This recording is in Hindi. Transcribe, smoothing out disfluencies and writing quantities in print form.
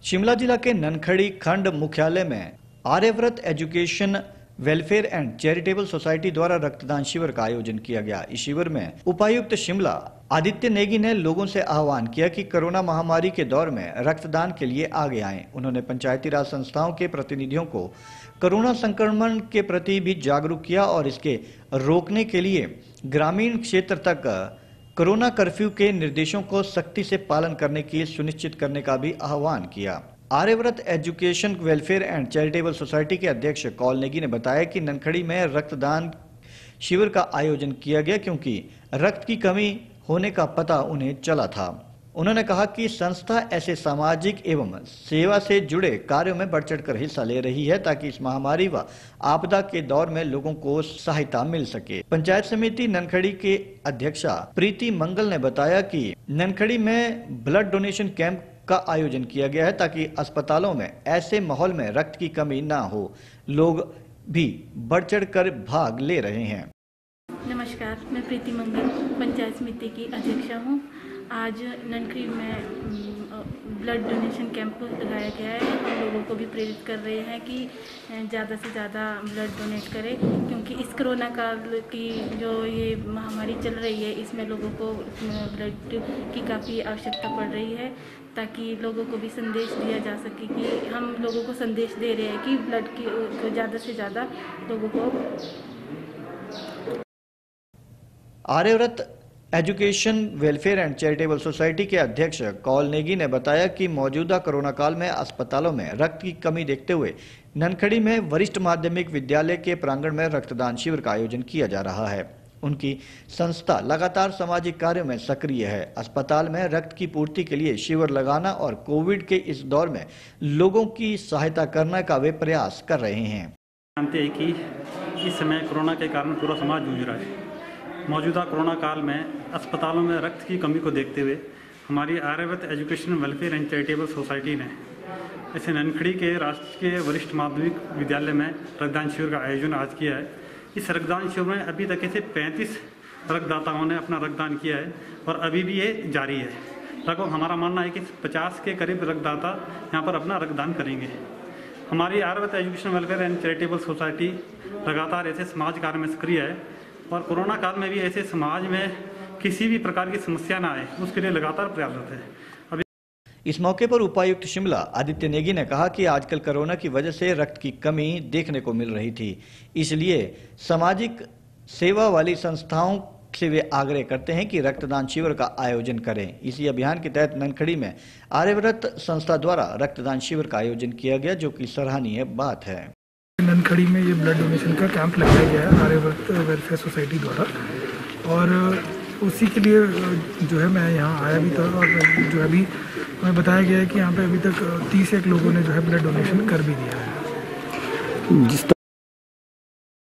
शिमला जिला के ननखड़ी खंड मुख्यालय में Aryavrat education welfare and charitable society द्वारा रक्तदान शिविर का आयोजन किया गया। इस शिविर में उपायुक्त शिमला आदित्य नेगी ने लोगों से आह्वान किया कि कोरोना महामारी के दौर में रक्तदान के लिए आगे आएं। उन्होंने पंचायती राज संस्थाओं के प्रतिनिधियों को कोरोना संक्रमण के प्रति भी जागरूक किया और इसके रोकने के लिए ग्रामीण क्षेत्र तक कोरोना कर्फ्यू के निर्देशों को सख्ती से पालन करने की सुनिश्चित करने का भी आह्वान किया। Aryavrat education welfare and charitable society के अध्यक्ष कौल नेगी ने बताया कि ननखड़ी में रक्तदान शिविर का आयोजन किया गया क्योंकि रक्त की कमी होने का पता उन्हें चला था। उन्होंने कहा कि संस्था ऐसे सामाजिक एवं सेवा से जुड़े कार्यों में बढ़ चढ़कर हिस्सा ले रही है ताकि इस महामारी व आपदा के दौर में लोगों को सहायता मिल सके। पंचायत समिति ननखड़ी के अध्यक्षा प्रीति मंगल ने बताया कि ननखड़ी में ब्लड डोनेशन कैंप का आयोजन किया गया है ताकि अस्पतालों में ऐसे माहौल में रक्त की कमी ना हो। लोग भी बढ़ चढ़कर भाग ले रहे हैं। नमस्कार, मैं प्रीति मंगल पंचायत समिति की अध्यक्षा हूँ। आज ननखड़ी में ब्लड डोनेशन कैंप लगाया गया है। हम लोगों को भी प्रेरित कर रहे हैं कि ज़्यादा से ज़्यादा ब्लड डोनेट करें क्योंकि इस कोरोना काल की जो ये महामारी चल रही है इसमें लोगों को ब्लड की काफ़ी आवश्यकता पड़ रही है ताकि लोगों को भी संदेश दिया जा सके कि हम लोगों को संदेश दे रहे हैं कि ब्लड की ज़्यादा से ज़्यादा लोगों को। Aryavrat education welfare and charitable society के अध्यक्ष कौल नेगी ने बताया कि मौजूदा कोरोना काल में अस्पतालों में रक्त की कमी देखते हुए ननखड़ी में वरिष्ठ माध्यमिक विद्यालय के प्रांगण में रक्तदान शिविर का आयोजन किया जा रहा है। उनकी संस्था लगातार सामाजिक कार्यों में सक्रिय है। अस्पताल में रक्त की पूर्ति के लिए शिविर लगाना और कोविड के इस दौर में लोगों की सहायता करने का वे प्रयास कर रहे हैं। जानते हैं कि इस समय कोरोना के कारण पूरा समाज जूझ रहा है। मौजूदा कोरोना काल में अस्पतालों में रक्त की कमी को देखते हुए हमारी Aryavrat education welfare and charitable society ने ऐसे ननखड़ी के राजकीय वरिष्ठ माध्यमिक विद्यालय में रक्तदान शिविर का आयोजन आज किया है। इस रक्तदान शिविर में अभी तक ऐसे 35 रक्तदाताओं ने अपना रक्तदान किया है और अभी भी ये जारी है। लगभग हमारा मानना है कि 50 के करीब रक्तदाता यहाँ पर अपना रक्तदान करेंगे। हमारी Aryavrat education welfare and charitable society लगातार ऐसे समाज कार्य में सक्रिय है और कोरोना काल में भी ऐसे समाज में किसी भी प्रकार की समस्या ना आए उसके लिए लगातार प्रयासरत है। इस मौके पर उपायुक्त शिमला आदित्य नेगी ने कहा कि आजकल कोरोना की वजह से रक्त की कमी देखने को मिल रही थी, इसलिए सामाजिक सेवा वाली संस्थाओं से वे आग्रह करते हैं कि रक्तदान शिविर का आयोजन करें। इसी अभियान के तहत ननखड़ी में आर्यव्रत संस्था द्वारा रक्तदान शिविर का आयोजन किया गया, जो कि सराहनीय बात है। ननखड़ी में ये ब्लड डोनेशन का कैंप लगाया गया है आर्यव्रत वेलफेयर सोसाइटी द्वारा और उसी के लिए जो है मैं यहाँ आया भी था और जो है अभी हमें बताया गया है कि यहाँ पे अभी तक 31 लोगों ने जो है ब्लड डोनेशन कर भी दिया है।